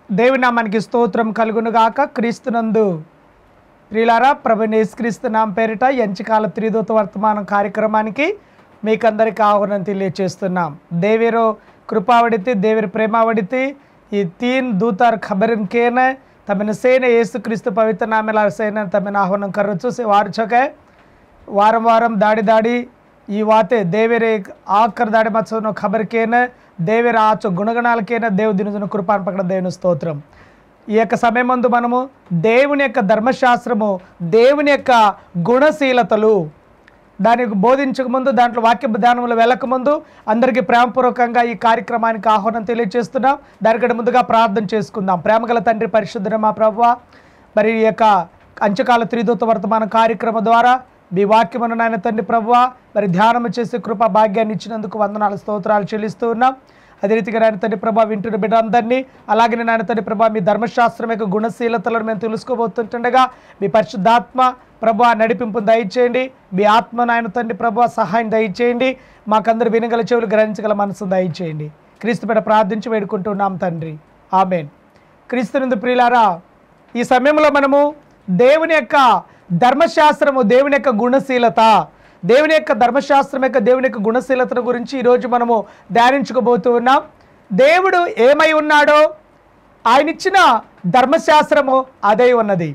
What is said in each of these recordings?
దేవుని నామానికి స్తోత్రం కలుగును గాక. క్రీస్తునందు ప్రియులారా, ప్రభువైన యేసుక్రీస్తు నామ పేరిట ఎంచకాల త్రిదూత వర్తమానం కార్యక్రమానికి మీకందరికీ ఆహ్వానం తెలియజేస్తున్నాం. దేవేరో కృపావడితి, దేవేరు ప్రేమావడితి. ఈ तीन दूतार खबरन के न तमिन सेने येसु क्रिस्तु पवित्र नामेला सेने तमिन आह्वानं करूचु से वार छके वारम वारम दाड़ी दाड़ी ఈ వాతే దేవేరే ఆఖరి దాడి మత్సను ఖబర్ కేన దేవేర ఆచు గుణగణాలకేన దేవు దినుజును కృపాను పక్కన దేవుని స్తోత్రం. ఈ యొక్క సమయమందు మనము దేవుని యొక్క ధర్మశాస్త్రము, దేవుని యొక్క గుణశీలతలు దానికి బోధించక ముందు, దాంట్లో వాక్య ధ్యానములు వెళ్ళకముందు అందరికీ ప్రేమపూర్వకంగా ఈ కార్యక్రమానికి ఆహ్వానం తెలియజేస్తున్నాం. దానికంటే ముందుగా ప్రార్థన చేసుకుందాం. ప్రేమగల తండ్రి, పరిశుద్ధుడ మా ప్రభువా, మరి ఈ యొక్క అంచకాల త్రిదూత వర్తమాన కార్యక్రమం ద్వారా మీ వాక్యమును నాయన తండ్రి ప్రభువా మరి ధ్యానం చేసే కృపా భాగ్యాన్ని ఇచ్చినందుకు వందనాలు స్తోత్రాలు చెల్లిస్తూ ఉన్నాం. అదే రీతిగా నాయన తండ్రి ప్రభా వింటున్న బిడ్డలందరినీ, అలాగే నాయన తండ్రి ప్రభా మీ ధర్మశాస్త్రం యొక్క గుణశీలతలను మేము తెలుసుకోబోతుంటుండగా మీ పరిశుద్ధాత్మ ప్రభా నడిపింపు దయచేయండి. మీ ఆత్మ నాయన తండ్రి ప్రభా సహాయం దయచేయండి. మాకందరూ వినగల చెవులు, గ్రహించగల మనసు దయచేయండి. క్రీస్తు బిడ్డ ప్రార్థించి వేడుకుంటున్నాం తండ్రి, ఆమేన్. క్రీస్తునందు ప్రియులారా, ఈ సమయంలో మనము దేవుని యొక్క ధర్మశాస్త్రము, దేవుని యొక్క గుణశీలత, దేవుని యొక్క ధర్మశాస్త్రం యొక్క దేవుని యొక్క గుణశీలతను గురించి ఈరోజు మనము ధ్యానించుకోబోతూ ఉన్నాం. దేవుడు ఏమై ఉన్నాడో ఆయన ఇచ్చిన ధర్మశాస్త్రము అదే ఉన్నది.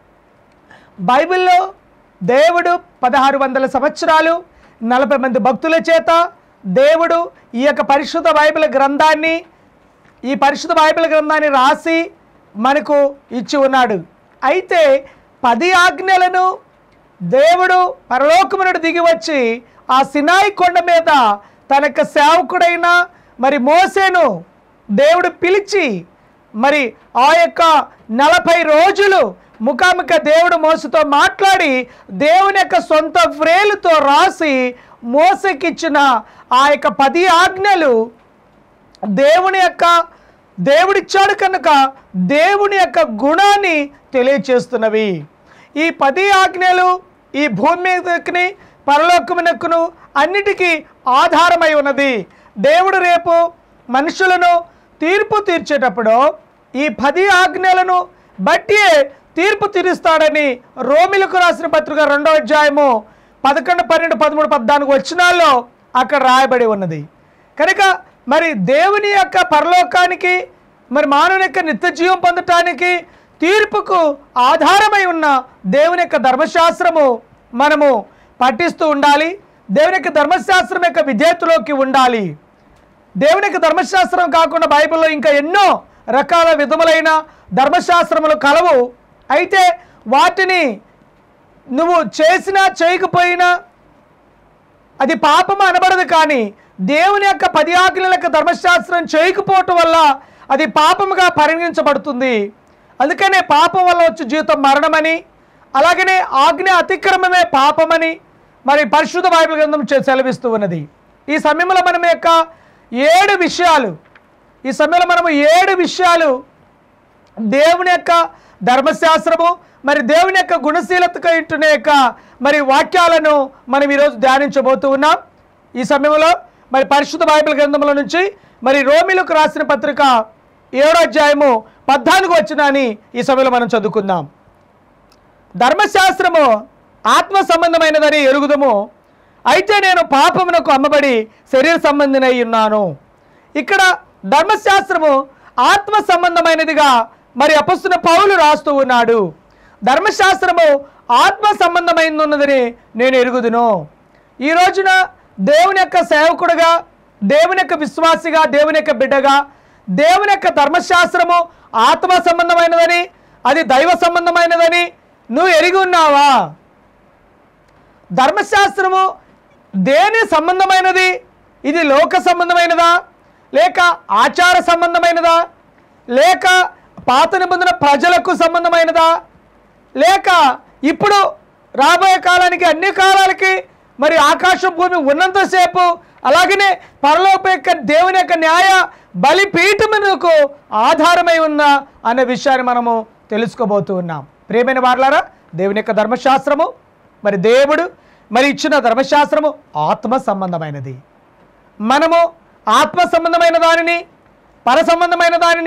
బైబిల్లో దేవుడు 1600 సంవత్సరాలు 40 మంది భక్తుల చేత దేవుడు ఈ యొక్క పరిశుద్ధ బైబిల్ గ్రంథాన్ని, ఈ పరిశుద్ధ బైబిల్ గ్రంథాన్ని రాసి మనకు ఇచ్చి ఉన్నాడు. అయితే 10 ఆజ్ఞలను దేవుడు పరలోకము నుండి దిగి వచ్చి ఆ సినాయి కొండ మీద తన యొక్క సేవకుడైన మరి మోసేను దేవుడు పిలిచి మరి ఆ యొక్క 40 రోజులు ముఖాముఖ దేవుడు మోసతో మాట్లాడి దేవుని యొక్క సొంత వ్రేలుతో రాసి మోసకిచ్చిన ఆ యొక్క 10 ఆజ్ఞలు దేవుడిచ్చాడు కనుక దేవుని యొక్క గుణాన్ని తెలియచేస్తున్నవి. ఈ 10 ఆజ్ఞలు ఈ భూమి మీదకి పరలోకమునకును అన్నిటికీ ఆధారమై ఉన్నది. దేవుడు రేపు మనుషులను తీర్పు తీర్చేటప్పుడు ఈ 10 ఆజ్ఞలను బట్టి తీర్పు తీరుస్తాడని రోమిలకు రాసిన పత్రిక 2వ అధ్యాయము 11, 12, 13, 14 వచనాల్లో అక్కడ రాయబడి ఉన్నది. కనుక మరి దేవుని యొక్క పరలోకానికి, మరి మానవుని యొక్క నిత్య జీవం పొందటానికి తీర్పుకు ఆధారమై ఉన్న దేవుని యొక్క ధర్మశాస్త్రము మనము పఠిస్తూ ఉండాలి. దేవుని యొక్క ధర్మశాస్త్రం యొక్క విధేయతలోకి ఉండాలి. దేవుని యొక్క ధర్మశాస్త్రం కాకుండా బైబిల్లో ఇంకా ఎన్నో రకాల విధములైన ధర్మశాస్త్రములు కలవు. అయితే వాటిని నువ్వు చేసినా చేయకపోయినా అది పాపము అనబడదు. కానీ దేవుని యొక్క 10 ఆజ్ఞల యొక్క ధర్మశాస్త్రం చేయకపోవటం వల్ల అది పాపముగా పరిగణించబడుతుంది. అందుకనే పాపం వల్ల వచ్చే జీవితం మరణమని, అలాగనే ఆజ్ఞ అతిక్రమమే పాపమని మరి పరిశుద్ధ బైబిల్ గ్రంథం సెలవిస్తూ ఉన్నది. ఈ సమయంలో మనం యొక్క 7 విషయాలు దేవుని యొక్క ధర్మశాస్త్రము, మరి దేవుని యొక్క గుణశీలతగా ఇంటునే యొక్క మరి వాక్యాలను మనం ఈరోజు ధ్యానించబోతూ ఉన్నాం. ఈ సమయంలో మరి పరిశుద్ధ బైబిల్ గ్రంథంలో నుంచి మరి రోమిలకు రాసిన పత్రిక 7వ అధ్యాయము 14 వచనాన్ని ఈ సమయంలో మనం చదువుకుందాం. ధర్మశాస్త్రము ఆత్మ సంబంధమైనదని ఎరుగుదము, అయితే నేను పాపమునకు అమ్మబడి శరీర సంబంధినై ఉన్నాను. ఇక్కడ ధర్మశాస్త్రము ఆత్మ సంబంధమైనదిగా మరి అపొస్తలుడైన పౌలు రాస్తూ ఉన్నాడు. ధర్మశాస్త్రము ఆత్మ సంబంధమైనదని నేను ఎరుగుదును. ఈ రోజున దేవుని యొక్క సేవకుడుగా, దేవుని యొక్క విశ్వాసిగా, దేవుని యొక్క బిడ్డగా దేవుని యొక్క ధర్మశాస్త్రము ఆత్మ సంబంధమైనదని, అది దైవ సంబంధమైనదని నువ్వు ఎరిగి ఉన్నావా? ధర్మశాస్త్రము దేని సంబంధమైనది? ఇది లోక సంబంధమైనదా, లేక ఆచార సంబంధమైనదా, లేక పాత నిబంధన ప్రజలకు సంబంధమైనదా, లేక ఇప్పుడు రాబోయే కాలానికి, అన్ని కాలాలకి మరి ఆకాశం భూమి ఉన్నంతసేపు, అలాగనే పరలోక యొక్క దేవుని యొక్క న్యాయ బలిపీఠమునకు ఆధారమై ఉన్న అనే విషయాన్ని మనము తెలుసుకోబోతూ ఉన్నాం. ప్రియమైన వారలారా, దేవుని యొక్క ధర్మశాస్త్రము, మరి దేవుడు మరి ఇచ్చిన ధర్మశాస్త్రము ఆత్మ సంబంధమైనది. మనము ఆత్మ సంబంధమైన దానిని, పర సంబంధమైన దానిని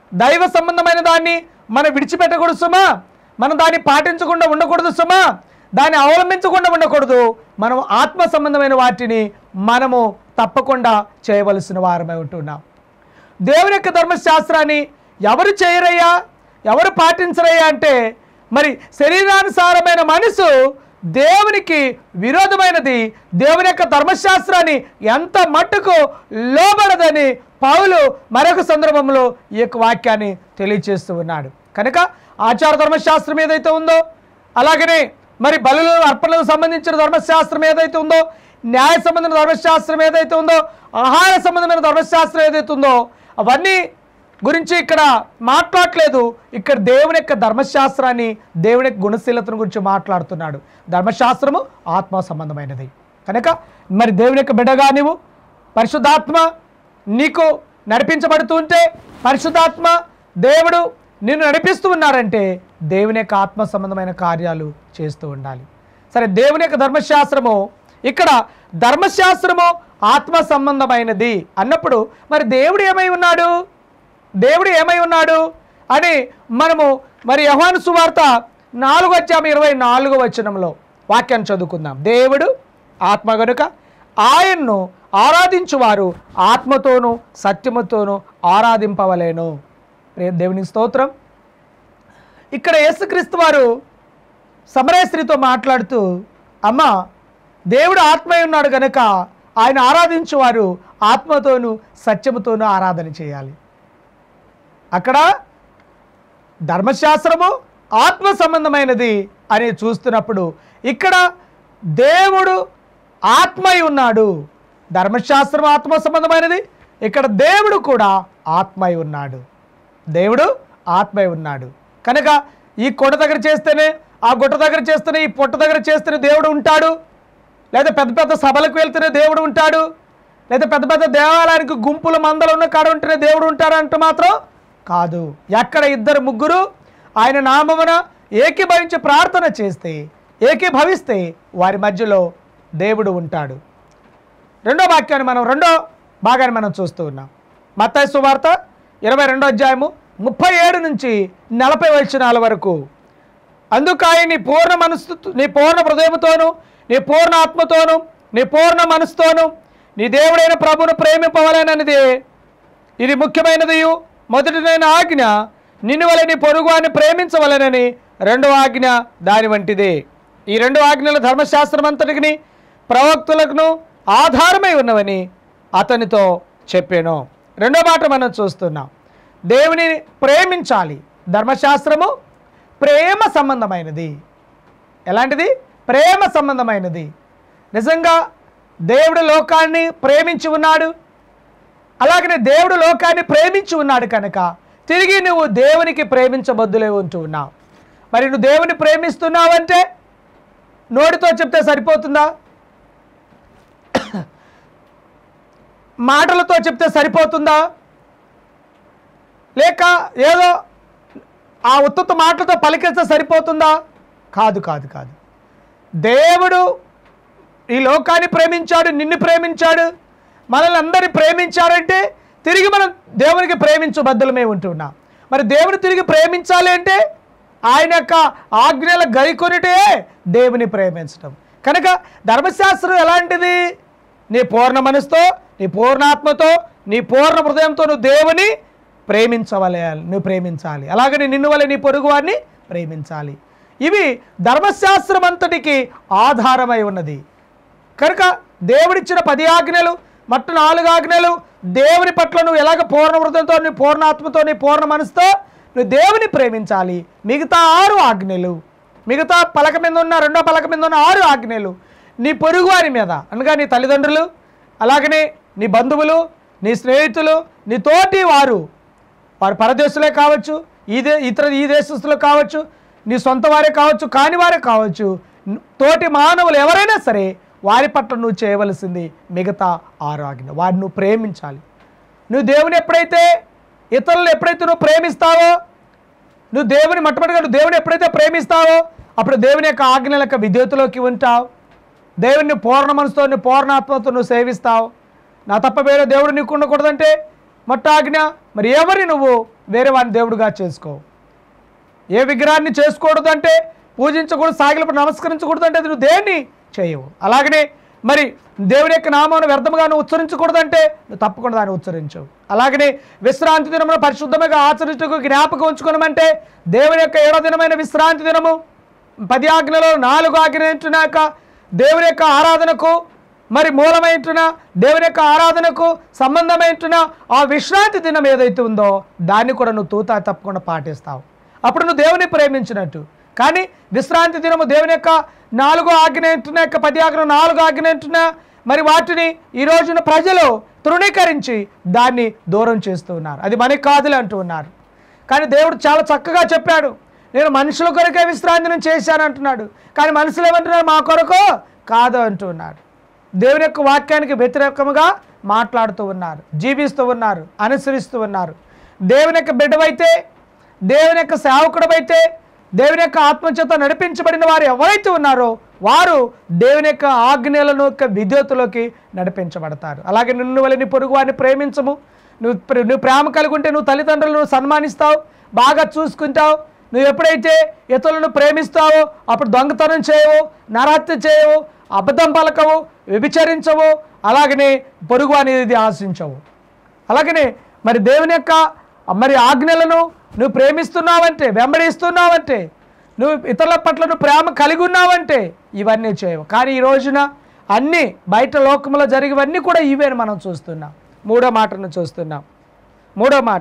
దైవ సంబంధమైన దాన్ని మనం విడిచిపెట్టకూడదు సుమా, మనం దాన్ని పాటించకుండా ఉండకూడదు సుమా, దాన్ని అవలంబించకుండా ఉండకూడదు. మనం ఆత్మ సంబంధమైన వాటిని మనము తప్పకుండా చేయవలసిన వారమై ఉంటున్నాం. దేవుని యొక్క ధర్మశాస్త్రాన్ని ఎవరు చేయరయ్యా, ఎవరు పాటించరయ్యా అంటే మరి శరీరానుసారమైన మనసు దేవునికి విరోధమైనది, దేవుని యొక్క ధర్మశాస్త్రాన్ని ఎంత మట్టుకు లోబడదని పౌలు మరొక సందర్భంలో ఈ యొక్క వాక్యాన్ని తెలియజేస్తూ ఉన్నాడు. కనుక ఆచార ధర్మశాస్త్రం ఏదైతే ఉందో, అలాగనే మరి బలులు అర్పణలకు సంబంధించిన ధర్మశాస్త్రం ఏదైతే ఉందో, న్యాయ సంబంధమైన ధర్మశాస్త్రం ఏదైతే ఉందో, ఆహార సంబంధమైన ధర్మశాస్త్రం ఏదైతే ఉందో, అవన్నీ గురించి ఇక్కడ మాట్లాడలేదు. ఇక్కడ దేవుని యొక్క ధర్మశాస్త్రాన్ని, దేవుని యొక్క గుణశీలతను గురించి మాట్లాడుతున్నాడు. ధర్మశాస్త్రము ఆత్మ సంబంధమైనది. కనుక మరి దేవుని యొక్క బిడ్డగా నీవు పరిశుద్ధాత్మ నీకు నడిపించబడుతూ ఉంటే, పరిశుద్ధాత్మ దేవుడు నిన్ను నడిపిస్తూ ఉన్నారంటే దేవుని యొక్క ఆత్మ సంబంధమైన కార్యాలు చేస్తూ ఉండాలి. సరే, దేవుని యొక్క ధర్మశాస్త్రము, ఇక్కడ ధర్మశాస్త్రము ఆత్మ సంబంధమైనది అన్నప్పుడు మరి దేవుడు ఏమై ఉన్నాడు, దేవుడు ఏమై ఉన్నాడు అని మనము మరి యోహాను సువార్త 4:24 వాక్యాన్ని చదువుకుందాం. దేవుడు ఆత్మ గనుక ఆయన్ను ఆరాధించువారు ఆత్మతోనూ సత్యముతోనూ ఆరాధింపవలేను. దేవునికి స్తోత్రం. ఇక్కడ యేసుక్రీస్తు వారు సమరయ స్త్రీతో మాట్లాడుతూ, అమ్మ దేవుడు ఆత్మై ఉన్నాడు కనుక ఆయన ఆరాధించువారు ఆత్మతోనూ సత్యముతోనూ ఆరాధన చేయాలి. అక్కడ ధర్మశాస్త్రము ఆత్మ సంబంధమైనది అని చూస్తున్నప్పుడు ఇక్కడ దేవుడు ఆత్మై ఉన్నాడు. ధర్మశాస్త్రం ఆత్మ సంబంధమైనది, ఇక్కడ దేవుడు కూడా ఆత్మై ఉన్నాడు. దేవుడు ఆత్మై ఉన్నాడు కనుక ఈ కొండ దగ్గర చేస్తేనే, ఆ గుట్ట దగ్గర చేస్తేనే, ఈ పొట్ట దగ్గర చేస్తేనే దేవుడు ఉంటాడు, లేదా పెద్ద పెద్ద సభలకు వెళ్తేనే దేవుడు ఉంటాడు, లేదా పెద్ద పెద్ద దేవాలయానికి గుంపుల మందలు ఉన్న కాడ ఉంటేనే దేవుడు ఉంటాడంటే మాత్రం కాదు. ఎక్కడ ఇద్దరు ముగ్గురు ఆయన నామమున ఏకీభవించి ప్రార్థన చేస్తే, ఏకీభవిస్తే వారి మధ్యలో దేవుడు ఉంటాడు. రెండో భాగాన్ని మనం చూస్తూ ఉన్నాం. మత్తయి సువార్త 22:37-40 వరకు. అందుకు ఆయన నీ పూర్ణ మనస్సు, నీ పూర్ణ హృదయముతోను, నీ పూర్ణ ఆత్మతోను, నీ పూర్ణ మనసుతోను నీ దేవుడైన ప్రభువును ప్రేమింపవలెననిదే ఇది ముఖ్యమైనది. మొదటిదైన ఆజ్ఞ నిన్ను వలె నీ పొరుగువాన్ని ప్రేమించవలెనని, రెండవ ఆజ్ఞ దాని వంటిదే. ఈ రెండు ఆజ్ఞల ధర్మశాస్త్రం అంతటికి ప్రవక్తులకు ఆధారమై ఉన్నవని అతనితో చెప్పాను. రెండో మాట మనం చూస్తున్నాం, దేవుని ప్రేమించాలి. ధర్మశాస్త్రము ప్రేమ సంబంధమైనది. ఎలాంటిది? ప్రేమ సంబంధమైనది. నిజంగా దేవుడు లోకాన్ని ప్రేమించి ఉన్నాడు, అలాగనే దేవుడు లోకాన్ని ప్రేమించి ఉన్నాడు కనుక తిరిగి నువ్వు దేవునికి ప్రేమించబద్దులే ఉంటూ ఉన్నావు. మరి నువ్వు దేవుని ప్రేమిస్తున్నావంటే నోటితో చెప్తే సరిపోతుందా? మాటలతో చెప్తే సరిపోతుందా? లేక ఏదో ఆ ఉత్తమ మాటలతో పలికిస్తే సరిపోతుందా? కాదు కాదు కాదు. దేవుడు ఈ లోకాన్ని ప్రేమించాడు, నిన్ను ప్రేమించాడు, మనల్ని అందరినీ ప్రేమించారంటే తిరిగి మనం దేవునికి ప్రేమించబద్దులమే ఉంటున్నాం. మరి దేవుని తిరిగి ప్రేమించాలి అంటే ఆయన యొక్క ఆజ్ఞల గైకొనిటే దేవుని ప్రేమించడం. కనుక ధర్మశాస్త్రం ఎలాంటిది? నీ పూర్ణ మనసుతో, నీ పూర్ణాత్మతో, నీ పూర్ణ హృదయంతో నువ్వు దేవుని నువ్వు ప్రేమించాలి. అలాగని నిన్ను వలె నీ పొరుగు వారిని ప్రేమించాలి. ఇవి ధర్మశాస్త్రం అంతటికి ఆధారమై ఉన్నది. కనుక దేవుడిచ్చిన 10 ఆజ్ఞలు, మట్టు 4 ఆజ్ఞలు దేవుని పట్ల నువ్వు ఎలాగ పూర్ణ హృదయంతో, నీ పూర్ణాత్మతో, నీ పూర్ణ మనసుతో నువ్వు దేవుని ప్రేమించాలి. మిగతా 6 ఆజ్ఞలు, మిగతా పలక మీద ఉన్న, రెండో పలక మీద ఉన్న 6 ఆజ్ఞలు నీ పొరుగు వారి మీద, అనగా నీ తల్లిదండ్రులు, అలాగనే నీ బంధువులు, నీ స్నేహితులు, నీ తోటి వారు పరదేశులే కావచ్చు, ఈ దేశస్తులు కావచ్చు, నీ సొంత వారే కావచ్చు, కాని వారే కావచ్చు, తోటి మానవులు ఎవరైనా సరే వారి పట్ల నువ్వు చేయవలసింది మిగతా 6 ఆజ్ఞ. వారిని నువ్వు ప్రేమించాలి. నువ్వు దేవుని ఎప్పుడైతే, ఇతరులను ఎప్పుడైతే నువ్వు ప్రేమిస్తావో, నువ్వు దేవుని మొట్టమొదటిగా నువ్వు దేవుని ఎప్పుడైతే ప్రేమిస్తావో అప్పుడు దేవుని యొక్క ఆజ్ఞల యొక్క విధేయతలోకి ఉంటావు. దేవుని పూర్ణ మనసుతో, నీ పూర్ణాత్మతో నువ్వు సేవిస్తావు. నా తప్ప వేరే దేవుడు నీకు ఉండకూడదంటే మొట్ట ఆజ్ఞ. మరి ఎవరిని నువ్వు వేరే వాడిని దేవుడిగా చేసుకో. ఏ విగ్రహాన్ని చేసుకోకూడదు అంటే, పూజించకూడదు, సాగిలపడి నమస్కరించకూడదు అంటే అది నువ్వు దేన్ని చేయవు. అలాగనే మరి దేవుని యొక్క నామాన్ని వ్యర్థముగా నువ్వు ఉచ్చరించకూడదంటే నువ్వు తప్పకుండా దాన్ని ఉచ్చరించవు. అలాగనే విశ్రాంతి దినమును పరిశుద్ధంగా ఆచరించుటకు జ్ఞాపకం ఉంచుకోనమంటే దేవుని యొక్క 7వ దినమైన విశ్రాంతి దినము 10 ఆజ్ఞలలో 4 ఆజ్ఞలుంటున్నాక దేవుని యొక్క ఆరాధనకు మరి మూలమైంటున్న దేవుని యొక్క ఆరాధనకు సంబంధమైంటున్న ఆ విశ్రాంతి దినం ఏదైతే ఉందో దాన్ని కూడా నువ్వు తూతా తప్పకుండా పాటిస్తావు. అప్పుడు నువ్వు దేవుని ప్రేమించినట్టు. కానీ విశ్రాంతి దినము దేవుని యొక్క 4 ఆజ్ఞ అంటున్నా, 10 ఆజ్ఞ 4 ఆజ్ఞ అంటున్నా, మరి వాటిని ఈ రోజున ప్రజలు తృణీకరించి దాన్ని దూరం చేస్తూ ఉన్నారు. అది మనకి కాదులే అంటూ ఉన్నారు. కానీ దేవుడు చాలా చక్కగా చెప్పాడు, నేను మనుషుల కొరకే విశ్రాంతిని చేశాను అంటున్నాడు. కానీ మనుషులు ఏమంటున్నారు? మా కొరకు కాదు అంటూ ఉన్నారు. దేవుని యొక్క వాక్యానికి వ్యతిరేకంగా మాట్లాడుతూ ఉన్నారు, జీవిస్తూ ఉన్నారు, అనుసరిస్తూ ఉన్నారు. దేవుని యొక్క బిడ్డవైతే, దేవుని యొక్క సేవకుడవైతే, దేవుని యొక్క ఆత్మచేత నడిపించబడిన వారు ఎవరైతే ఉన్నారో వారు దేవుని యొక్క ఆజ్ఞలను యొక్క విధేయతలోకి నడిపించబడతారు. అలాగే నిన్ను వల్ల నీ పొరుగు వారిని ప్రేమించము. నువ్వు ప్రేమ కలిగి ఉంటే నువ్వు తల్లిదండ్రులను సన్మానిస్తావు, బాగా చూసుకుంటావు. నువ్వు ఎప్పుడైతే ఇతరులను ప్రేమిస్తావో అప్పుడు దొంగతనం చేయవు, నరహత్య చేయవు, అబద్ధం పలకవు, వ్యభిచరించవు, అలాగనే పొరుగు అనేది ఆశించవు. అలాగనే మరి దేవుని యొక్క మరి ఆజ్ఞలను నువ్వు ప్రేమిస్తున్నావంటే, వెంబడిస్తున్నావంటే, నువ్వు ఇతరుల పట్ల నువ్వు ప్రేమ కలిగి ఉన్నావంటే ఇవన్నీ చేయవు. కానీ ఈ రోజున అన్నీ బయట లోకంలో జరిగేవన్నీ కూడా ఇవే మనం చూస్తున్నాం. 3వ మాటను చూస్తున్నాం. 3వ మాట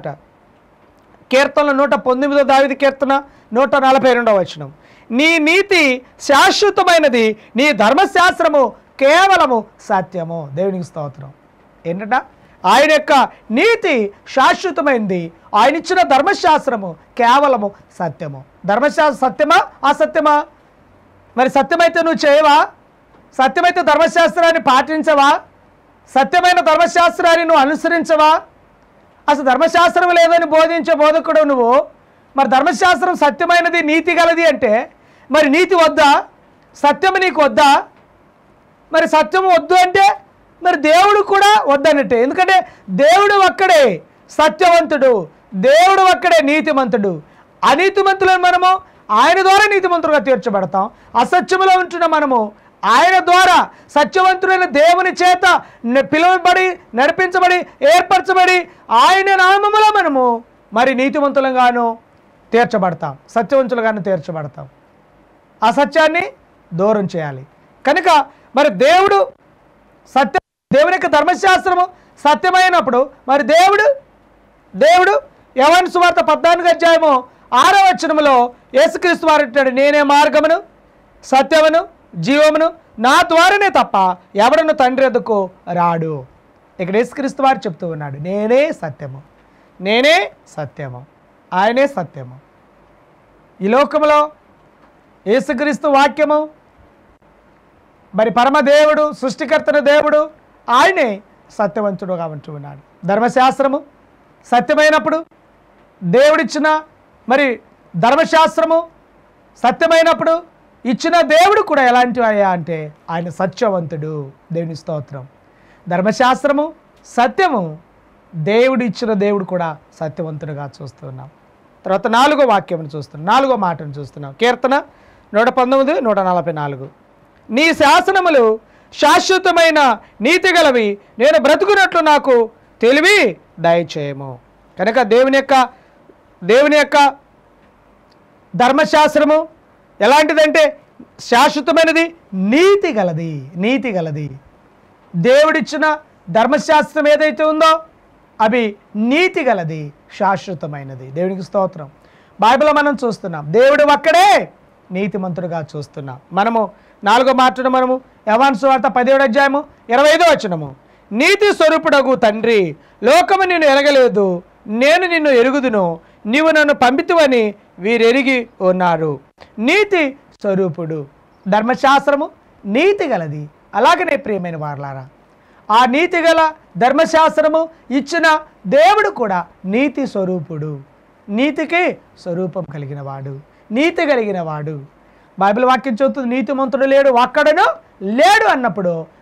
కీర్తనలు 119 దావీదు కీర్తన 142వ వచనం. నీ నీతి శాశ్వతమైనది, నీ ధర్మశాస్త్రము కేవలము సత్యము. దేవునికి స్తోత్రం. ఏంటంట? ఆయన యొక్క నీతి శాశ్వతమైంది, ఆయన ఇచ్చిన ధర్మశాస్త్రము కేవలము సత్యము. ధర్మశాస్త్రం సత్యమా అసత్యమా? మరి సత్యమైతే నువ్వు చేయవా? సత్యమైతే ధర్మశాస్త్రాన్ని పాటించవా? సత్యమైన ధర్మశాస్త్రాన్ని నువ్వు అనుసరించవా? అసలు ధర్మశాస్త్రం లేదని బోధించే బోధకుడు నువ్వు. మరి ధర్మశాస్త్రం సత్యమైనది, నీతి గలది అంటే మరి నీతి వద్దా? సత్యము నీకు వద్దా? మరి సత్యము వద్దు అంటే మరి దేవుడు కూడా వద్దన్నట్టే. ఎందుకంటే దేవుడు ఒక్కడే సత్యవంతుడు, దేవుడు ఒక్కడే నీతిమంతుడు. అనీతిమంతులను మనము ఆయన ద్వారా నీతిమంతులుగా తీర్చబడతాం. అసత్యములో ఉంటున్న మనము ఆయన ద్వారా సత్యవంతుడైన దేవుని చేత పిలువబడి, నడిపించబడి, ఏర్పరచబడి ఆయన నామములో మనము మరి నీతిమంతులుగాను తీర్చబడతాం, సత్యవంతులుగాను తీర్చబడతాం. అసత్యాన్ని దూరం చేయాలి. కనుక మరి దేవుడు సత్య, దేవుని యొక్క ధర్మశాస్త్రము సత్యమైనప్పుడు మరి దేవుడు యోహాను సువార్త 14వ అధ్యాయము 6వ వచనములో యేసుక్రీస్తు వారు అంటాడు, నేనే మార్గమును సత్యమును జీవమును, నా ద్వారానే తప్ప ఎవడను తండ్రి వద్దకు రాడు. ఇక్కడ యేసుక్రీస్తు వారు చెప్తూ ఉన్నాడు, నేనే సత్యము, నేనే సత్యము, ఆయనే సత్యము. ఈ లోకంలో యేసుక్రీస్తు వాక్యము మరి పరమదేవుడు, సృష్టికర్తన దేవుడు, ఆయనే సత్యవంతుడుగా ఉంటూ ఉన్నాడు. ధర్మశాస్త్రము సత్యమైనప్పుడు, దేవుడిచ్చిన మరి ధర్మశాస్త్రము సత్యమైనప్పుడు ఇచ్చిన దేవుడు కూడా ఎలాంటి అంటే ఆయన సత్యవంతుడు. దేవుని స్తోత్రం. ధర్మశాస్త్రము సత్యము, దేవుడు ఇచ్చిన దేవుడు కూడా సత్యవంతుడుగా చూస్తున్నాం. తర్వాత 4వ వాక్యం చూస్తున్నాం, 4వ మాటను చూస్తున్నాం. కీర్తన 119, 144. నీ శాసనములు శాశ్వతమైన నీతి గలవి, నేను బ్రతుకున్నట్లు నాకు తెలివి దయచేయము. కనుక దేవుని యొక్క ధర్మశాస్త్రము ఎలాంటిదంటే శాశ్వతమైనది, నీతి గలది. దేవుడిచ్చిన ధర్మశాస్త్రం ఏదైతే ఉందో అవి నీతి గలది, శాశ్వతమైనది. దేవునికి స్తోత్రం. బైబిల్లో మనం చూస్తున్నాం దేవుడు ఒక్కడే నీతిమంతుడుగా చూస్తున్నాం. మనము 4వ మాటను మనము యోహాను సువార్త 17వ అధ్యాయము 25వ వచనము. నీతి స్వరూపుడగు తండ్రి, లోకము నిన్ను ఎరగలేదు, నేను నిన్ను ఎరుగుదును, నీవు నన్ను పంపితువని వీరెరిగి ఉన్నారు. నీతి స్వరూపుడు, ధర్మశాస్త్రము నీతి గలది. అలాగనే ప్రియమైన వారలారా, ఆ నీతి గల ధర్మశాస్త్రము ఇచ్చిన దేవుడు కూడా నీతి స్వరూపుడు, నీతికి స్వరూపం కలిగిన వాడు, నీతి కలిగిన వాడు. బైబిల్ వాక్యం చెబుతుంది, నీతిమంతుడు లేడు, ఒక్కడను లేడు అన్నప్పుడు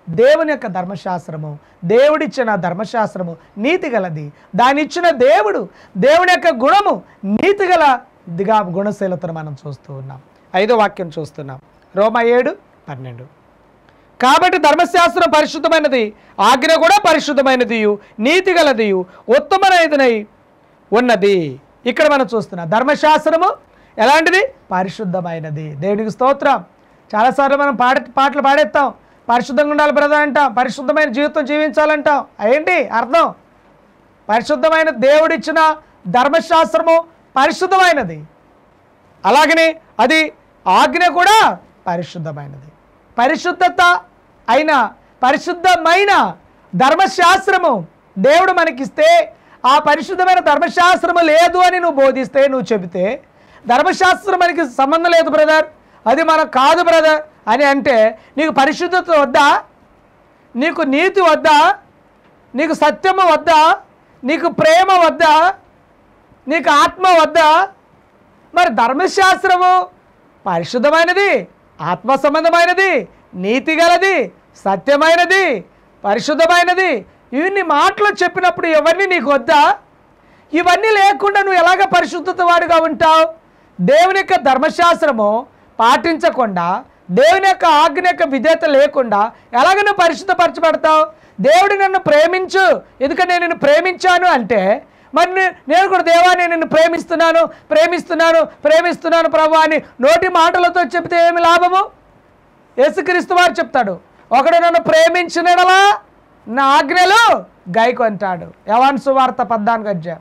దేవుని యొక్క ధర్మశాస్త్రము, దేవుడిచ్చిన ధర్మశాస్త్రము నీతి గలది. దాని ఇచ్చిన దేవుని యొక్క గుణము నీతి గలదిగా గుణశీలతను మనం చూస్తూ ఉన్నాం. 5వ వాక్యం చూస్తున్నాం, రోమా 7:12. కాబట్టి ధర్మశాస్త్రం పరిశుద్ధమైనది, ఆజ్ఞ కూడా పరిశుద్ధమైనది, నీతి గలది, ఉత్తమమైనదై ఉన్నది. ఇక్కడ మనం చూస్తున్నాం ధర్మశాస్త్రము ఎలాంటిది? పరిశుద్ధమైనది. దేవునికి స్తోత్రం. చాలాసార్లు మనం పాటలు పాడేస్తాం, పరిశుద్ధంగా ఉండాలి బ్రదర్ అంటాం, పరిశుద్ధమైన జీవితం జీవించాలంటాం. ఏంటి అర్థం? పరిశుద్ధమైన దేవుడిచ్చిన ధర్మశాస్త్రము పరిశుద్ధమైనది, అలాగనే అది ఆజ్ఞ కూడా పరిశుద్ధమైనది. పరిశుద్ధత అయిన పరిశుద్ధమైన ధర్మశాస్త్రము దేవుడు మనకిస్తే, ఆ పరిశుద్ధమైన ధర్మశాస్త్రము లేదు అని నువ్వు బోధిస్తే, నువ్వు చెబితే, ధర్మశాస్త్రం మనకి సంబంధం లేదు బ్రదర్, అది మనకు కాదు బ్రదర్ అని అంటే, నీకు పరిశుద్ధత వద్దా? నీకు నీతి వద్దా? నీకు సత్యము వద్దా? నీకు ప్రేమ వద్దా? నీకు ఆత్మ వద్దా? మరి ధర్మశాస్త్రము పరిశుద్ధమైనది, ఆత్మ సంబంధమైనది, నీతి గలది, సత్యమైనది, పరిశుద్ధమైనది, ఇవన్నీ మాటలు చెప్పినప్పుడు ఇవన్నీ నీకు వద్దా? ఇవన్నీ లేకుండా నువ్వు ఎలాగ పరిశుద్ధత వాడుగా ఉంటావు? దేవుని యొక్క ధర్మశాస్త్రము పాటించకుండా, దేవుని యొక్క ఆజ్ఞ యొక్క విధేయత లేకుండా ఎలాగ నువ్వు పరిశుద్ధపరచబడతావు? దేవుడు నన్ను ప్రేమించు, ఎందుకంటే నేను నిన్ను ప్రేమించాను అంటే, మరి నేను కూడా దేవా నేను నిన్ను ప్రేమిస్తున్నాను ప్రేమిస్తున్నాను ప్రేమిస్తున్నాను ప్రభు అని నోటి మాటలతో చెప్తే ఏమి లాభము? యేసుక్రీస్తు వారు చెప్తాడు, ఒకడు నన్ను ప్రేమించినడలా నా ఆజ్ఞలు గైకొంటాడు. యోహాను సువార్త 14వ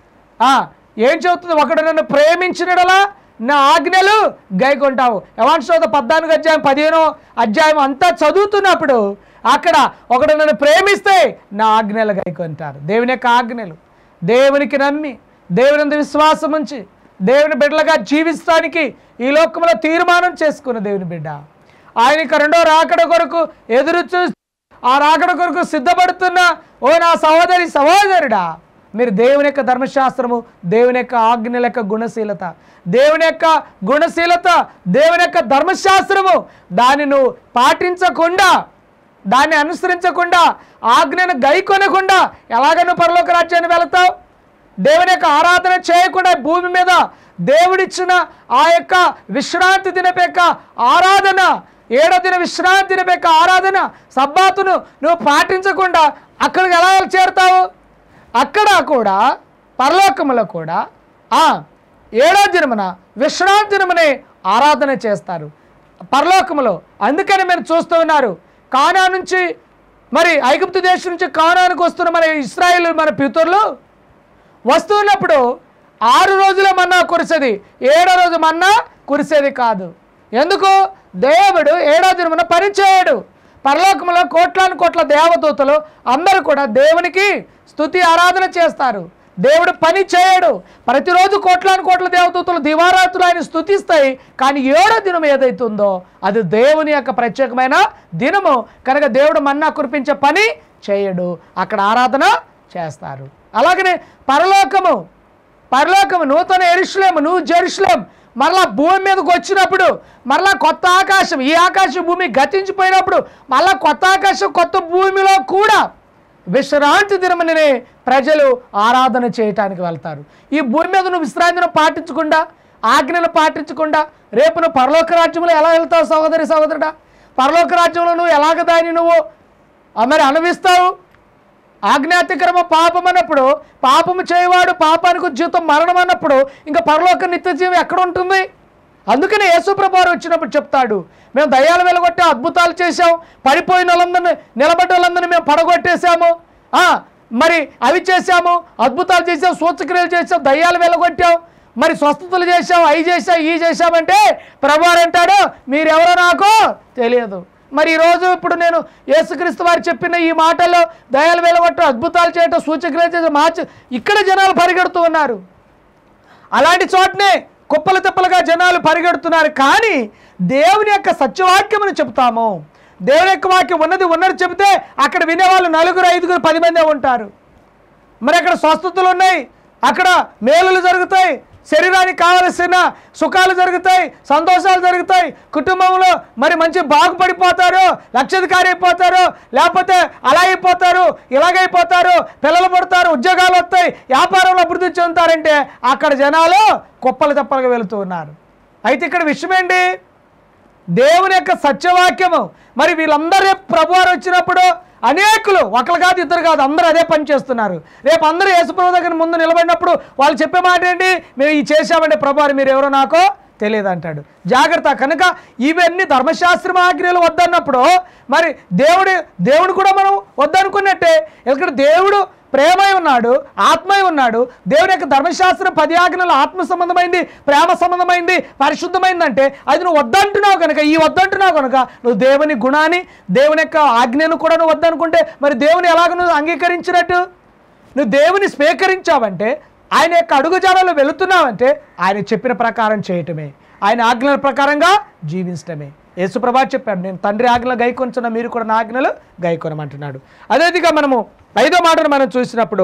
ఏం చెబుతుంది? ఒకడు నన్ను ప్రేమించినడలా నా ఆజ్ఞలు గైకొంటావు. యోహాను సువార్త 14వ అధ్యాయం అంతా చదువుతున్నప్పుడు అక్కడ ఒకడు నన్ను ప్రేమిస్తే నా ఆజ్ఞలు గైకొంటారు. దేవుని యొక్క ఆజ్ఞలు, దేవునికి నమ్మి, దేవుని విశ్వాసం ఉంచి, దేవుని బిడ్డలుగా జీవిస్తానికి ఈ లోకంలో తీర్మానం చేసుకున్న దేవుని బిడ్డ, ఆయనకి రెండో రాకడ కొరకు ఎదురు చూసి ఆ రాకడ కొరకు సిద్ధపడుతున్న ఓ నా సహోదరి సహోదరుడా, మీరు దేవుని యొక్క ధర్మశాస్త్రము, దేవుని యొక్క ఆజ్ఞల యొక్క గుణశీలత, దేవుని యొక్క గుణశీలత, దేవుని యొక్క ధర్మశాస్త్రము దాన్ని నువ్వు పాటించకుండా, దాన్ని అనుసరించకుండా, ఆజ్ఞను గైకొనకుండా ఎలాగ నువ్వు పరలోక రాజ్యాన్ని వెళతావు? దేవుని యొక్క ఆరాధన చేయకుండా భూమి మీద దేవుడిచ్చిన ఆ యొక్క విశ్రాంతి దినపు యొక్క ఆరాధన, 7వ దిన విశ్రాంతి దినపు యొక్క ఆరాధన, సబ్బాతును నువ్వు పాటించకుండా అక్కడికి ఎలా చేరుతావు? అక్కడ కూడా పరలోకములో కూడా 7వ దినమున విశ్రాంతి దినమునే ఆరాధన చేస్తారు పరలోకములో. అందుకని మీరు చూస్తూ ఉన్నారు, కానా నుంచి మరి ఐగుప్తు దేశం నుంచి కానానికి వస్తున్న మన ఇశ్రాయేలు మన పితరులు వస్తున్నప్పుడు 6 రోజుల మన్నా కురిసేది, 7వ రోజు మన్నా కురిసేది కాదు. ఎందుకు? దేవుడు 7వ దినమున పని చేయడు. పరలోకములో కోట్లాను కోట్ల దేవదూతలు అందరూ కూడా దేవునికి స్తుతి ఆరాధన చేస్తారు. దేవుడు పని చేయడు. ప్రతిరోజు కోట్లాను కోట్ల దేవదూతలు దివారాత్రులు ఆయన స్తుతిస్తాయి. కానీ 7వ దినం ఏదైతుందో అది దేవుని యొక్క ప్రత్యేకమైన దినము కనుక దేవుడు మన్నా కురిపించే పని చేయడు, అక్కడ ఆరాధన చేస్తారు. అలాగనే పరలోకము నూతన యెరూషలేము, నువ్వు జెరూషలేం మరలా భూమి మీదకి వచ్చినప్పుడు, మరలా కొత్త ఆకాశం, ఈ ఆకాశం భూమి గతించిపోయినప్పుడు మరలా కొత్త ఆకాశం కొత్త భూమిలో కూడా విశ్రాంతి దినమని ప్రజలు ఆరాధన చేయటానికి వెళ్తారు. ఈ భూమి మీద నువ్వు విశ్రాంతిని పాటించకుండా, ఆజ్ఞను పాటించకుండా రేపు నువ్వు పరలోక రాజ్యంలో ఎలా వెళ్తావు సహోదరి సహోదరుడా? పరలోక రాజ్యంలో నువ్వు ఎలాగ దాన్ని నువ్వు మరి అనుభవిస్తావు? ఆజ్ఞాతిక్రమ పాపం అన్నప్పుడు, పాపము చేయవాడు పాపానికి జీవితం మరణం అన్నప్పుడు ఇంకా పరలోక నిత్య జీవం ఎక్కడ ఉంటుంది? అందుకని యేసుప్రభు వారు వచ్చినప్పుడు చెప్తాడు, మేము దయ్యాలు వెలగొట్టి అద్భుతాలు చేసాం, పడిపోయిన వాళ్ళందరినీ నిలబడ్డ వాళ్ళందరినీ మేము పడగొట్టేసాము, మరి అవి చేసాము, అద్భుతాలు చేసాం, సూచక్రియలు చేసాం, దయ్యాలు వెలగొట్టాం, మరి స్వస్థతలు చేసాం, అవి చేసాం, ఈ చేసామంటే ప్రభు వారు అంటాడు మీరెవరో నాకు తెలియదు. మరి ఈరోజు ఇప్పుడు నేను యేసుక్రీస్తు వారు చెప్పిన ఈ మాటల్లో దయాలు వెలగొట్టడం, అద్భుతాలు చేయటం, సూచక్రియలు చేయడం ఇక్కడ జనాలు పరిగెడుతూ ఉన్నారు. అలాంటి చోటనే కుప్పల తిప్పలుగా జనాలు పరిగెడుతున్నారు. కానీ దేవుని యొక్క సత్యవాక్యమును చెబుతాము, దేవుని యొక్క వాక్యం ఉన్నది చెబితే అక్కడ వినేవాళ్ళు 4, 5, 10 మందే ఉంటారు. మరి అక్కడ స్వస్థతలు ఉన్నాయి, అక్కడ మేలులు జరుగుతాయి, శరీరానికి కావలసిన సుఖాలు జరుగుతాయి, సంతోషాలు జరుగుతాయి, కుటుంబంలో మరి మంచి బాగుపడిపోతారు, లక్షాధికారి అయిపోతారు, లేకపోతే అలా అయిపోతారు, ఇలాగైపోతారు, పిల్లలు పడతారు, ఉద్యోగాలు వస్తాయి, వ్యాపారంలో అభివృద్ధి చెందుతారంటే అక్కడ జనాలు కుప్పలు తెప్పలుగా వెళుతూ ఉన్నారు. అయితే ఇక్కడ విషయం ఏంటి? దేవుని యొక్క సత్యవాక్యము. మరి వీళ్ళందరూ ప్రభువారు వచ్చినప్పుడు అనేకులు, ఒకరు కాదు ఇద్దరు కాదు, అందరూ అదే పని చేస్తున్నారు. రేపు అందరూ యేసుప్రభు దగ్గర ముందు నిలబడినప్పుడు వాళ్ళు చెప్పే మాట ఏంటి? మేము ఈ చేశామంటే ప్రభువారు మీరు ఎవరో నాకు తెలియదు అంటాడు. జాగ్రత్త. కనుక ఇవన్నీ ధర్మశాస్త్రం ఆజ్ఞలు వద్దన్నప్పుడు మరి దేవుడు కూడా మనం వద్దనుకున్నట్టే. ఎందుకంటే దేవుడు ప్రేమై ఉన్నాడు, ఆత్మై ఉన్నాడు. దేవుని యొక్క ధర్మశాస్త్రం 10 ఆజ్ఞలు ఆత్మ సంబంధమైంది, ప్రేమ సంబంధమైంది, పరిశుద్ధమైందంటే అది నువ్వు వద్దంటున్నావు కనుక, ఈ వద్దంటున్నావు కనుక నువ్వు దేవుని గుణాన్ని, దేవుని యొక్క ఆజ్ఞను కూడా నువ్వు వద్దనుకుంటే మరి దేవుని ఎలాగ నువ్వు అంగీకరించినట్టు? నువ్వు దేవుని స్వీకరించావంటే, ఆయన యొక్క అడుగుజాడలో వెళుతున్నావంటే ఆయన చెప్పిన ప్రకారం చేయటమే, ఆయన ఆజ్ఞల ప్రకారంగా జీవించటమే. యేసుప్రభు చెప్పాడు, నేను తండ్రి ఆజ్ఞలు గైకొంచున్న మీరు కూడా నా ఆజ్ఞలు గైకొనమంటున్నాడు. అదేవిధంగా మనము 5వ మాటను మనం చూసినప్పుడు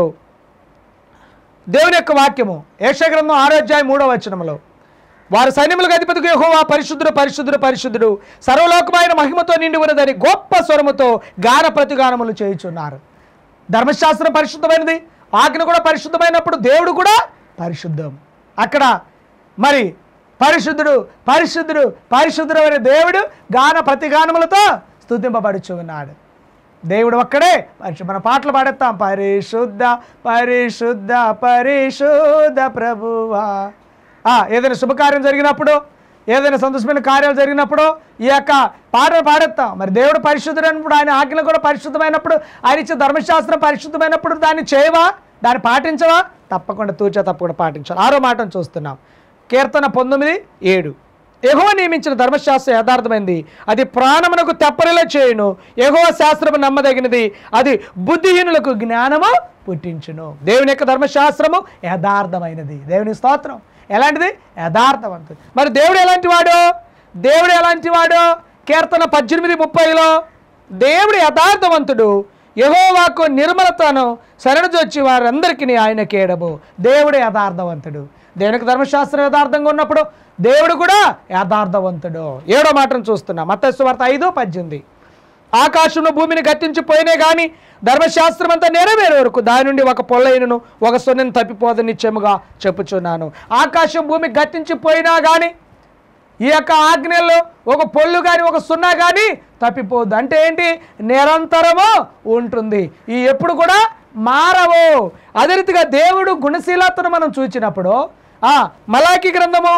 దేవుని యొక్క వాక్యము యెషయా గ్రంథం 6వ అధ్యాయం 3వ వచనంలో, వారు సైన్యములకు అధిపతికి యెహోవా పరిశుద్ధుడు పరిశుద్ధుడు పరిశుద్ధుడు సర్వలోకమైన మహిమతో నిండి ఉన్నదని గొప్ప స్వరముతో గాన ప్రతిగానములు చేయుచున్నారు. ధర్మశాస్త్రం పరిశుద్ధమైనది, ఆజ్ఞ కూడా పరిశుద్ధమైనప్పుడు దేవుడు కూడా పరిశుద్ధం. అక్కడ మరి పరిశుద్ధుడు పరిశుద్ధుడు పరిశుద్ధుడు అనే దేవుడు గాన ప్రతిగానములతో స్తుతింపబడుచు ఉన్నాడు. దేవుడు ఒక్కడే మన పాటలు పాడేస్తాం, పరిశుద్ధ పరిశుద్ధ పరిశుద్ధ ప్రభువా. ఏదైనా శుభకార్యం జరిగినప్పుడు, ఏదైనా సంతోషమైన కార్యాలు జరిగినప్పుడు ఈ యొక్క పాటలు పాడేస్తాం. మరి దేవుడు పరిశుద్ధుడు అన్నప్పుడు, ఆయన ఆజ్ఞలు కూడా పరిశుద్ధమైనప్పుడు, ఆయన ఇచ్చే ధర్మశాస్త్రం పరిశుద్ధమైనప్పుడు దాన్ని చేయవా, దాన్ని పాటించవా? తప్పకుండా తప్పకుండా పాటించాలి. 6వ మాటను చూస్తున్నాం, కీర్తన 19:7. యెహోవా నియమించిన ధర్మశాస్త్రం యథార్థమైనది, అది ప్రాణమునకు తెప్పరిలా చేయును. యెహోవా శాస్త్రము నమ్మదగినది, అది బుద్ధిహీనులకు జ్ఞానము పుట్టించును. దేవుని యొక్క ధర్మశాస్త్రము యథార్థమైనది. దేవుని స్తోత్రం. ఎలాంటిది? యథార్థవంతుడు. మరి దేవుడు ఎలాంటి వాడు? దేవుడు ఎలాంటి వాడు? కీర్తన 18:30లో దేవుడు యథార్థవంతుడు, యెహోవాకు నిర్మలతను శరణుజొచ్చి వారందరికీ ఆయన కేడము. దేవుడు యథార్థవంతుడు. దేవునికి ధర్మశాస్త్రం యథార్థంగా ఉన్నప్పుడు దేవుడు కూడా యథార్థవంతుడు. 7వ మాటను చూస్తున్నాం, మత్తయి సువార్త 5:18. ఆకాశంలో భూమిని గతించిపోయినే కానీ ధర్మశాస్త్రం అంతా నెరవేరే వరకు దాని నుండి ఒక పొల్లైనను ఒక సొన్నను తప్పిపోదని నిశ్చయముగా చెప్పుచున్నాను. ఆకాశం భూమి గతించిపోయినా కానీ ఈ యొక్క ఆజ్ఞల్లో ఒక పొల్లు కానీ ఒక సున్నా కానీ తప్పిపోద్దు. అంటే ఏంటి? నిరంతరము ఉంటుంది, ఈ ఎప్పుడు కూడా మారవు. అదే రీతిగా దేవుడు గుణశీలతను మనం చూసినప్పుడు మలాకి గ్రంథము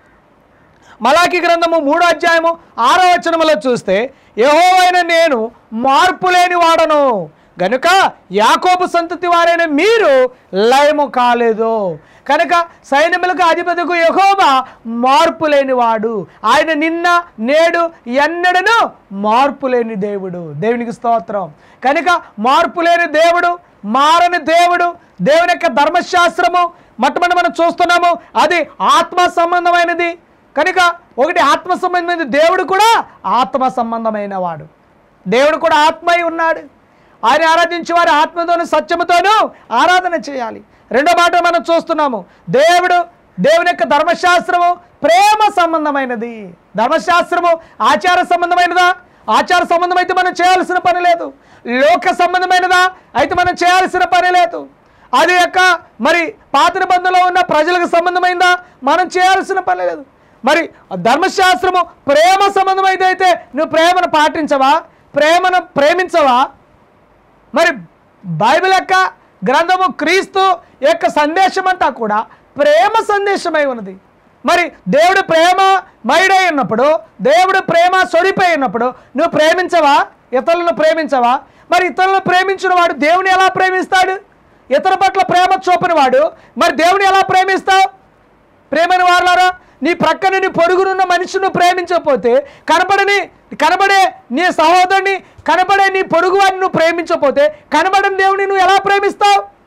3వ అధ్యాయము 6వ వచనములో చూస్తే, యెహోవైన నేను మార్పు లేని వాడను గనుక యాకోబు సంతతి వారైన మీరు లయము కాలేదు. కనుక సైన్యములకు అధిపతికు యెహోవా మార్పు లేనివాడు. ఆయన నిన్న నేడు ఎన్నడను మార్పు లేని దేవుడు. దేవునికి స్తోత్రం. కనుక మార్పు లేని దేవుడు, మారని దేవుడు. దేవుని యొక్క ధర్మశాస్త్రము మొట్టమొదటి మనం చూస్తున్నాము, అది ఆత్మ సంబంధమైనది. కనుక ఒకటి ఆత్మ సంబంధమైనది, దేవుడు కూడా ఆత్మ సంబంధమైన వాడు. దేవుడు కూడా ఆత్మై ఉన్నాడు. ఆయన ఆరాధించే వారు ఆత్మతోనూ సత్యముతోనూ ఆరాధన చేయాలి. 2వ మాట మనం చూస్తున్నాము, దేవుని యొక్క ధర్మశాస్త్రము ప్రేమ సంబంధమైనది. ధర్మశాస్త్రము ఆచార సంబంధమైనదా? ఆచార సంబంధం అయితే మనం చేయాల్సిన పని లేదు. లోక సంబంధమైనదా? అయితే మనం చేయాల్సిన పని లేదు. అది యొక్క మరి పాత నిబంధనలో ఉన్న ప్రజలకు సంబంధమైందా? మనం చేయాల్సిన పని లేదు. మరి ధర్మశాస్త్రము ప్రేమ సంబంధమైతే అయితే నువ్వు ప్రేమను పాటించవా? ప్రేమను ప్రేమించవా? మరి బైబిల్ యొక్క గ్రంథము క్రీస్తు యొక్క సందేశం అంతా కూడా ప్రేమ సందేశమై ఉన్నది. మరి దేవుడు ప్రేమ మైడై ఉన్నప్పుడు, దేవుడు ప్రేమ సొడిపై ఉన్నప్పుడు నువ్వు ప్రేమించవా? ఇతరులను ప్రేమించవా? మరి ఇతరులను ప్రేమించిన వాడు దేవుని ఎలా ప్రేమిస్తాడు? ఇతర పట్ల ప్రేమ చూపని వాడు మరి దేవుని ఎలా ప్రేమిస్తావు? ప్రేమని వారులారా, నీ ప్రక్కన నీ పొరుగునున్న మనిషిని ప్రేమించకపోతే, కనబడే నీ సహోదరుని, కనబడే నీ పొరుగు వాడిని నువ్వు ప్రేమించకపోతే, కనబడని దేవుని నువ్వు ఎలా ప్రేమిస్తావు?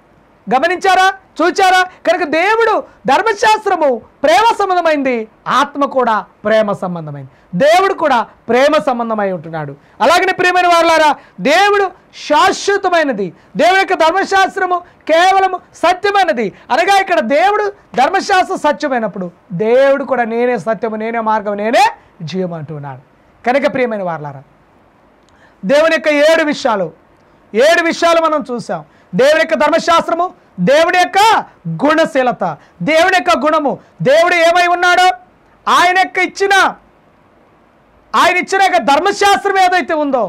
గమనించారా, చూచారా? కనుక దేవుడు ధర్మశాస్త్రము ప్రేమ సంబంధమైంది, ఆత్మ కూడా ప్రేమ సంబంధమైంది. దేవుడు కూడా ప్రేమ సంబంధమై ఉంటున్నాడు. అలాగనే ప్రియమైన వారులారా, దేవుడు శాశ్వతమైనది. దేవుని యొక్క ధర్మశాస్త్రము కేవలము సత్యమైనది. అనగా ఇక్కడ దేవుడు ధర్మశాస్త్రం సత్యమైనప్పుడు దేవుడు కూడా నేనే సత్యము, నేనే మార్గం, నేనే జీవం అంటున్నాడు. కనుక ప్రియమైన వారులారా, దేవుని యొక్క 7 విషయాలు మనం చూసాం. దేవుని యొక్క ధర్మశాస్త్రము, దేవుడి యొక్క గుణశీలత, దేవుని యొక్క గుణము, దేవుడు ఏమై ఉన్నాడో ఆయన ఇచ్చిన యొక్క ధర్మశాస్త్రం ఏదైతే ఉందో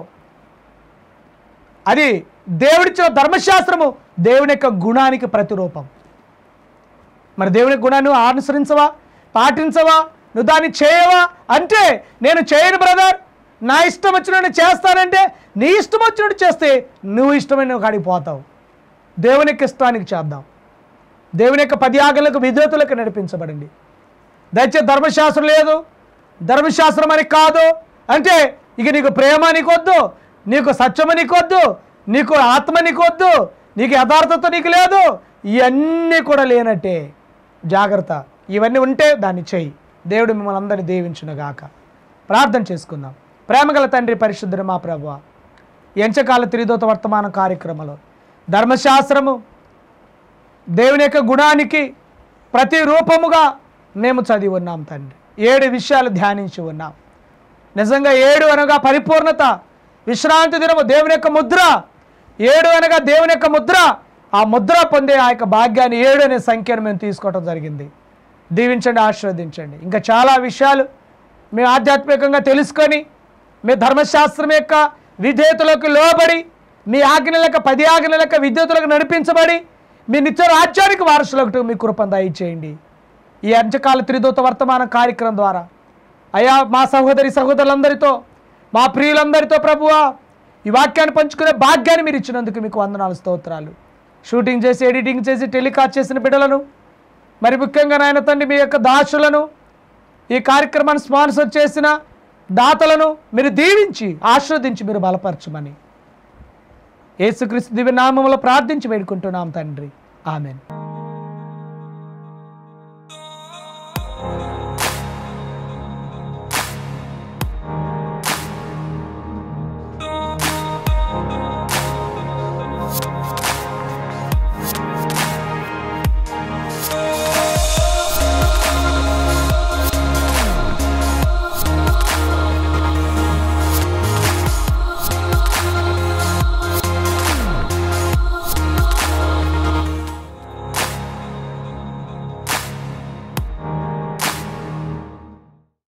అది దేవుడిచ్చిన ధర్మశాస్త్రము దేవుని యొక్క గుణానికి ప్రతిరూపం. మరి దేవుని గుణాన్ని అనుసరించవా, పాటించవా, నువ్వు దాన్ని చేయవా అంటే, నేను చేయను బ్రదర్, నా ఇష్టం వచ్చినట్టు చేస్తానంటే, నీ ఇష్టం వచ్చినట్టు చేస్తే నువ్వు ఇష్టమైన కాడికి పోతావు. దేవుని యొక్క ఇష్టానికి చేద్దాం. దేవుని యొక్క 10 ఆజ్ఞలకు విధేయతలకు నడిపించబడండి. దయచేసి ధర్మశాస్త్రం లేదు, ధర్మశాస్త్రం అని కాదు అంటే ఇక నీకు ప్రేమ నీకొద్దు, నీకు సత్యము నీకొద్దు, నీకు ఆత్మ నీకొద్దు, నీకు యథార్థత నీకు లేదు, ఇవన్నీ కూడా లేనట్టే. జాగ్రత్త, ఇవన్నీ ఉంటే దాన్ని చెయ్యి. దేవుడు మిమ్మల్ని అందరినీ దీవించునుగాక. ప్రార్థన చేసుకుందాం. ప్రేమగల తండ్రి, పరిశుద్ధుడు మా ప్రభువా, ఎంచకాల త్రిదూత వర్తమాన కార్యక్రమంలో ధర్మశాస్త్రము దేవుని యొక్క గుణానికి ప్రతిరూపముగా మేము చదివి ఉన్నాం తండ్రి. 7 విషయాలు ధ్యానించి ఉన్నాం. నిజంగా 7 అనగా పరిపూర్ణత, విశ్రాంతి దినము, దేవుని యొక్క ముద్ర. 7 అనగా దేవుని యొక్క ముద్ర. ఆ ముద్ర పొందే ఆ యొక్క భాగ్యాన్ని 7 అనే సంఖ్యను మేము తీసుకోవడం జరిగింది. దీవించండి, ఆశీర్వదించండి. ఇంకా చాలా విషయాలు మేము ఆధ్యాత్మికంగా తెలుసుకొని మీ ధర్మశాస్త్రం యొక్క విధేయతలకు లోబడి, మీ ఆజ్ఞలకు 10 ఆజ్ఞలకు విధేయతలకు నడిపించబడి మీ నిత్య రాజ్యానికి వారసులకు మీ కృపను దయచేయండి. ఈ అంచకాల త్రిదూత వర్తమాన కార్యక్రమం ద్వారా అయ్యా మా సహోదరులందరితో, మా ప్రియులందరితో ప్రభువా, ఈ వాక్యాన్ని పంచుకునే భాగ్యాన్ని మీరు ఇచ్చినందుకు మీకు వందనాలు, స్తోత్రాలు. షూటింగ్ చేసి, ఎడిటింగ్ చేసి, టెలికాస్ట్ చేసిన బిడ్డలను, మరి ముఖ్యంగా నాయన తండ్రి మీ యొక్క దాసులను, ఈ కార్యక్రమాన్ని స్పాన్సర్ చేసిన దాతలను మీరు దీవించి ఆశీర్వదించి మీరు బలపరచమని యేసుక్రీస్తు దివ్య నామములో ప్రార్థించి వేడుకుంటున్నాం తండ్రి. ఆమెన్.